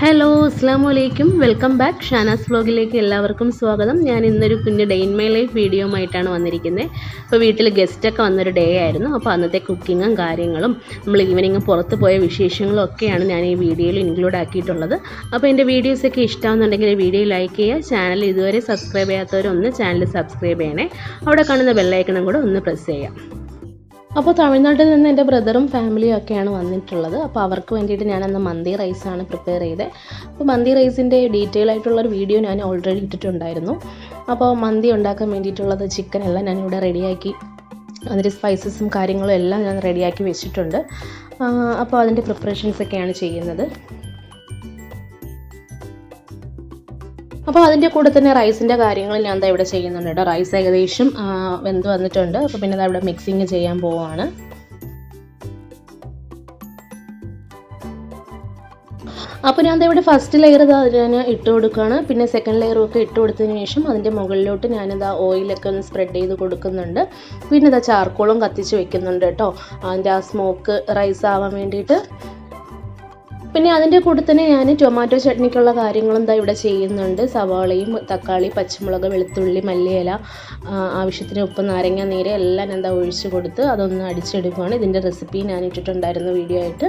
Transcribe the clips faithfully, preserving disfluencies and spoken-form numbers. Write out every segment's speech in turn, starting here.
Hello അസ്സലാമു അലൈക്കും welcome back Shanas വ്ലോഗിലേക്ക് എല്ലാവർക്കും സ്വാഗതം. ഞാൻ ഇന്നൊരു കുഞ്ഞ് ഡേ ഇൻ മൈ ലൈഫ് വീഡിയോയുമായിട്ടാണ് വന്നിരിക്കുന്നത്. അപ്പോൾ വീട്ടിൽ ഗസ്റ്റൊക്കെ വന്നൊരു ഡേ ആയിരുന്നു. അപ്പോൾ അന്നത്തെ കുക്കിങ്ങും കാര്യങ്ങളും നമ്മൾ ഈവനിങ് പുറത്ത് പോയ വിശേഷങ്ങളും ഒക്കെയാണ് ഞാൻ ഈ വീഡിയോയിൽ ഇൻക്ലൂഡ് ആക്കിയിട്ടുള്ളത്. അപ്പോൾ എൻ്റെ വീഡിയോസൊക്കെ ഇഷ്ടമാകുന്നുണ്ടെങ്കിൽ വീഡിയോ ലൈക്ക് ചെയ്യുക. ചാനൽ ഇതുവരെ സബ്സ്ക്രൈബ് ചെയ്യാത്തവരൊന്ന് ചാനൽ സബ്സ്ക്രൈബ് ചെയ്യണേ. അവിടെ കാണുന്ന ബെല്ലൈക്കണും കൂടെ ഒന്ന് പ്രസ് ചെയ്യാം. അപ്പോൾ തമിഴ്നാട്ടിൽ നിന്ന് എൻ്റെ ബ്രദറും ഫാമിലിയും ഒക്കെയാണ് വന്നിട്ടുള്ളത്. അപ്പോൾ അവർക്ക് വേണ്ടിയിട്ട് ഞാനന്ന് മന്തി റൈസാണ് പ്രിപ്പയർ ചെയ്തത്. അപ്പോൾ മന്തി റൈസിൻ്റെ ഡീറ്റെയിൽ ആയിട്ടുള്ളൊരു വീഡിയോ ഞാൻ ഓൾറെഡി ഇട്ടിട്ടുണ്ടായിരുന്നു. അപ്പോൾ മന്തി ഉണ്ടാക്കാൻ വേണ്ടിയിട്ടുള്ളത് ചിക്കൻ എല്ലാം ഞാനിവിടെ റെഡിയാക്കി, അതിൻ്റെ സ്പൈസസും കാര്യങ്ങളും എല്ലാം ഞാൻ റെഡിയാക്കി വെച്ചിട്ടുണ്ട്. അപ്പോൾ അതിൻ്റെ പ്രിപ്പറേഷൻസൊക്കെയാണ് ചെയ്യുന്നത്. അപ്പോൾ അതിൻ്റെ കൂടെ തന്നെ റൈസിൻ്റെ കാര്യങ്ങൾ ഞാൻ എന്താ ഇവിടെ ചെയ്യുന്നുണ്ട് കേട്ടോ. റൈസ് ഏകദേശം വെന്ത് വന്നിട്ടുണ്ട്. അപ്പോൾ പിന്നെ അത് അവിടെ മിക്സിങ് ചെയ്യാൻ പോവുകയാണ്. അപ്പോൾ ഞാൻ ഇവിടെ ഫസ്റ്റ് ലെയർ ഇതാ ഞാൻ ഇട്ട് കൊടുക്കുകയാണ്. പിന്നെ സെക്കൻഡ് ലെയറും ഒക്കെ ഇട്ട് കൊടുത്തതിന് ശേഷം അതിൻ്റെ മുകളിലോട്ട് ഞാനിതാ ഓയിലൊക്കെ ഒന്ന് സ്പ്രെഡ് ചെയ്ത് കൊടുക്കുന്നുണ്ട്. പിന്നെ ഇതാ ചാർക്കോളും കത്തിച്ച് വെക്കുന്നുണ്ട് കേട്ടോ, അതിൻ്റെ ആ സ്മോക്ക് റൈസ് ആവാൻ വേണ്ടിയിട്ട്. പിന്നെ അതിൻ്റെ കൂടെ തന്നെ ഞാൻ ടൊമാറ്റോ ചട്നിക്കുള്ള കാര്യങ്ങളും എന്താ ഇവിടെ ചെയ്യുന്നുണ്ട്. സവാളയും തക്കാളി, പച്ചമുളക്, വെളുത്തുള്ളി, മല്ലിയില, ആവശ്യത്തിന് ഉപ്പ്, നാരങ്ങ നീര് എല്ലാം എന്താ ഒഴിച്ച് കൊടുത്ത് അതൊന്ന് അടിച്ചെടുക്കുകയാണ്. ഇതിൻ്റെ റെസിപ്പി ഞാൻ ഇട്ടിട്ടുണ്ടായിരുന്നു വീഡിയോ ആയിട്ട്.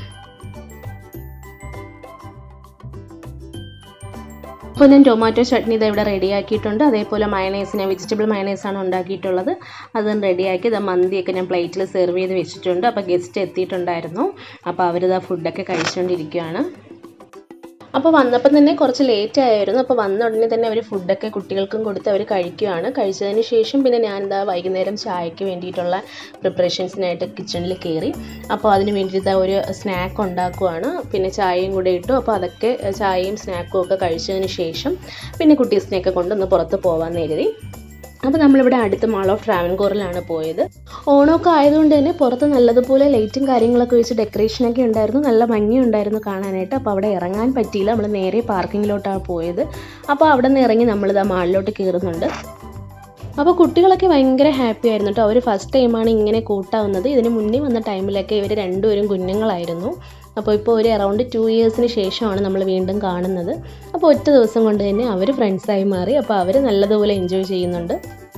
അപ്പോൾ ഞാൻ ടൊമാറ്റോ ചട്നി ഇതാ ഇവിടെ റെഡിയാക്കിയിട്ടുണ്ട്. അതേപോലെ മയണൈസ്, ഞാൻ വെജിറ്റബിൾ മയണൈസാണ് ഉണ്ടാക്കിയിട്ടുള്ളത്. അതും റെഡിയാക്കി ഇതാ മന്തിയൊക്കെ ഞാൻ പ്ലേറ്റിൽ സെർവ് ചെയ്ത് വെച്ചിട്ടുണ്ട്. അപ്പോൾ ഗസ്റ്റ് എത്തിയിട്ടുണ്ടായിരുന്നു. അപ്പോൾ അവരിതാ ഫുഡൊക്കെ കഴിച്ചുകൊണ്ടിരിക്കുകയാണ്. അപ്പോൾ വന്നപ്പം തന്നെ കുറച്ച് ലേറ്റ് ആയിരുന്നു. അപ്പോൾ വന്ന ഉടനെ തന്നെ അവർ ഫുഡൊക്കെ കുട്ടികൾക്കും കൊടുത്ത് അവർ കഴിക്കുകയാണ്. കഴിച്ചതിന് ശേഷം പിന്നെ ഞാനിതാ വൈകുന്നേരം ചായക്ക് വേണ്ടിയിട്ടുള്ള പ്രിപ്പറേഷൻസിനായിട്ട് കിച്ചണിൽ കയറി. അപ്പോൾ അതിന് വേണ്ടിയിട്ട് ഒരു സ്നാക്ക് ഉണ്ടാക്കുവാണ്. പിന്നെ ചായയും കൂടെ ഇട്ടു. അപ്പോൾ അതൊക്കെ ചായയും സ്നാക്കും ഒക്കെ കഴിച്ചതിന് ശേഷം പിന്നെ കുട്ടീസിനെയൊക്കെ കൊണ്ടൊന്ന് പുറത്ത് പോകാൻ കരുതി. അപ്പോൾ നമ്മളിവിടെ അടുത്ത മാൾ ഓഫ് ട്രാവൻകോറിലാണ് പോയത്. ഓണമൊക്കെ ആയതുകൊണ്ട് തന്നെ പുറത്ത് നല്ലതുപോലെ ലൈറ്റും കാര്യങ്ങളൊക്കെ വെച്ച് ഡെക്കറേഷനൊക്കെ ഉണ്ടായിരുന്നു. നല്ല ഭംഗിയുണ്ടായിരുന്നു കാണാനായിട്ട്. അപ്പോൾ അവിടെ ഇറങ്ങാൻ പറ്റിയില്ല. നമ്മൾ നേരെ പാർക്കിങ്ങിലോട്ടാണ് പോയത്. അപ്പോൾ അവിടെ നിന്ന് ഇറങ്ങി നമ്മളിതാ മാളിലോട്ട് കയറുന്നുണ്ട്. അപ്പോൾ കുട്ടികളൊക്കെ ഭയങ്കര ഹാപ്പി ആയിരുന്നു കേട്ടോ. അവർ ഫസ്റ്റ് ടൈമാണ് ഇങ്ങനെ കൂട്ടാവുന്നത്. ഇതിന് മുന്നേ വന്ന ടൈമിലൊക്കെ ഇവർ രണ്ടുപേരും കുഞ്ഞുങ്ങളായിരുന്നു. അപ്പോൾ ഇപ്പോൾ ഒരു അറൗണ്ട് ടു ഇയേഴ്സിന് ശേഷമാണ് നമ്മൾ വീണ്ടും കാണുന്നത്. അപ്പോൾ ഒറ്റ ദിവസം കൊണ്ട് തന്നെ അവർ ഫ്രണ്ട്സായി മാറി. അപ്പോൾ അവർ നല്ലതുപോലെ എൻജോയ് ചെയ്യുന്നുണ്ട്.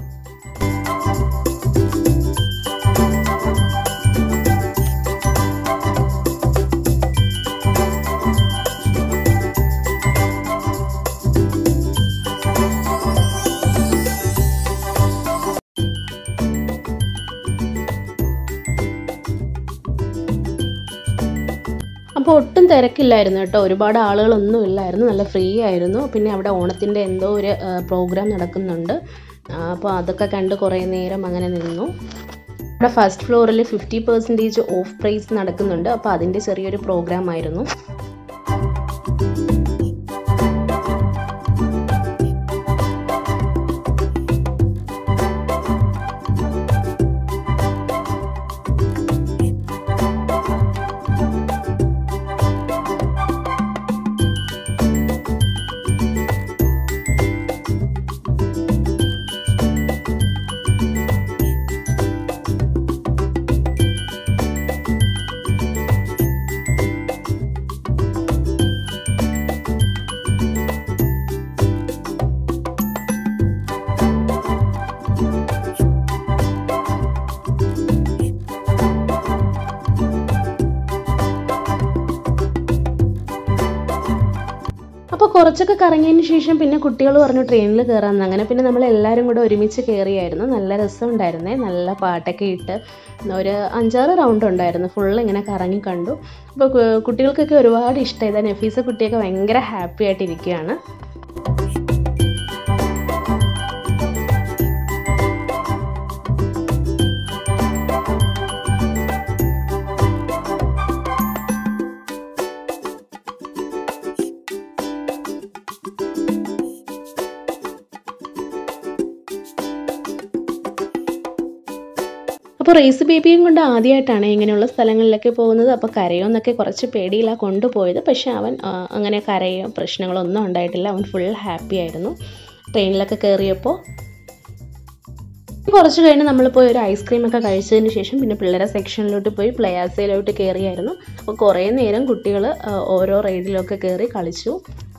അപ്പോൾ ഒട്ടും തിരക്കില്ലായിരുന്നു കേട്ടോ, ഒരുപാട് ആളുകളൊന്നും ഇല്ലായിരുന്നു, നല്ല ഫ്രീ ആയിരുന്നു. പിന്നെ അവിടെ ഓണത്തിൻ്റെ എന്തോ ഒരു പ്രോഗ്രാം നടക്കുന്നുണ്ട്. അപ്പോൾ അതൊക്കെ കണ്ട് കുറേ നേരം അങ്ങനെ നിന്നു. ഇവിടെ ഫസ്റ്റ് ഫ്ലോറിൽ ഫിഫ്റ്റി പെർസെൻറ്റേജ് ഓഫ് പ്രൈസ് നടക്കുന്നുണ്ട്. അപ്പോൾ അതിൻ്റെ ചെറിയൊരു പ്രോഗ്രാം ആയിരുന്നു. അപ്പോൾ കുറച്ചൊക്കെ കറങ്ങിയതിന് ശേഷം പിന്നെ കുട്ടികൾ പറഞ്ഞു ട്രെയിനിൽ കയറാമെന്ന്. അങ്ങനെ പിന്നെ നമ്മൾ എല്ലാവരും കൂടെ ഒരുമിച്ച് കയറിയായിരുന്നു. നല്ല രസമുണ്ടായിരുന്നേ, നല്ല പാട്ടൊക്കെ ഇട്ട് ഒരു അഞ്ചാറ് റൗണ്ട് ഉണ്ടായിരുന്നു. ഫുള്ള് ഇങ്ങനെ കറങ്ങി കണ്ടു. അപ്പോൾ കുട്ടികൾക്കൊക്കെ ഒരുപാട് ഇഷ്ടമായി. നഫീസ കുട്ടിയൊക്കെ ഭയങ്കര ഹാപ്പി ആയിട്ടിരിക്കുകയാണ്. അപ്പോൾ റേസ് ബേബിയും കൊണ്ട് ആദ്യമായിട്ടാണ് ഇങ്ങനെയുള്ള സ്ഥലങ്ങളിലൊക്കെ പോകുന്നത്. അപ്പോൾ കരയോന്നൊക്കെ കുറച്ച് പേടിയിലാണ് കൊണ്ടുപോയത്. പക്ഷേ അവൻ അങ്ങനെ കരയോ പ്രശ്നങ്ങളൊന്നും ഉണ്ടായിട്ടില്ല. അവൻ ഫുൾ ഹാപ്പി ആയിരുന്നു ട്രെയിനിലൊക്കെ കയറിയപ്പോൾ. കുറച്ച് കഴിഞ്ഞ് നമ്മൾ പോയി ഒരു ഐസ്ക്രീമൊക്കെ കഴിച്ചതിന് ശേഷം പിന്നെ പിള്ളേരെ സെക്ഷനിലോട്ട് പോയി പ്ലേയാസയിലോട്ട് കയറിയായിരുന്നു. അപ്പോൾ കുറേ നേരം കുട്ടികൾ ഓരോ റൈഡിലൊക്കെ കയറി കളിച്ചു.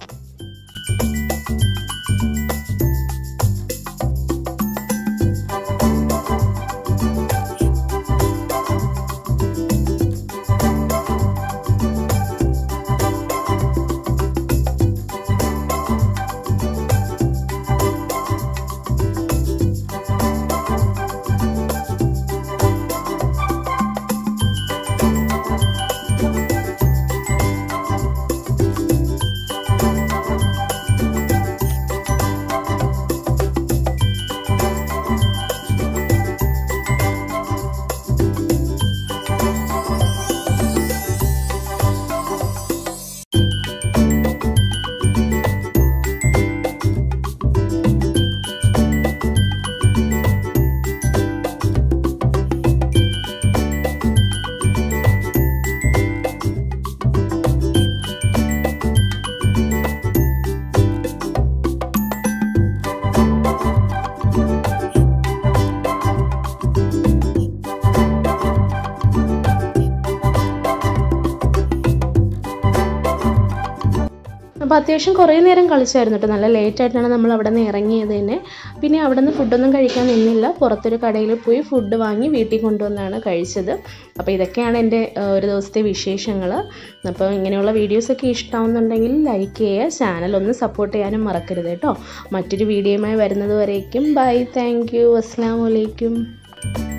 അപ്പോൾ അത്യാവശ്യം കുറേ നേരം കളിച്ചായിരുന്നു കേട്ടോ. നല്ല ലേറ്റായിട്ടാണ് നമ്മൾ അവിടെ നിന്ന് ഇറങ്ങിയത് തന്നെ. പിന്നെ അവിടെ നിന്ന് ഫുഡൊന്നും കഴിക്കാൻ നിന്നില്ല, പുറത്തൊരു കടയിൽ പോയി ഫുഡ് വാങ്ങി വീട്ടിൽ കൊണ്ടുവന്നാണ് കഴിച്ചത്. അപ്പോൾ ഇതൊക്കെയാണ് എൻ്റെ ഒരു ദിവസത്തെ വിശേഷങ്ങൾ. അപ്പോൾ ഇങ്ങനെയുള്ള വീഡിയോസൊക്കെ ഇഷ്ടമാവുന്നുണ്ടെങ്കിൽ ലൈക്ക് ചെയ്യുക, ചാനൽ ഒന്ന് സപ്പോർട്ട് ചെയ്യാനും മറക്കരുത് കേട്ടോ. മറ്റൊരു വീഡിയോയുമായി വരുന്നത് വരേക്കും ബൈ, താങ്ക് യു, അസ്സലാമു അലൈക്കും.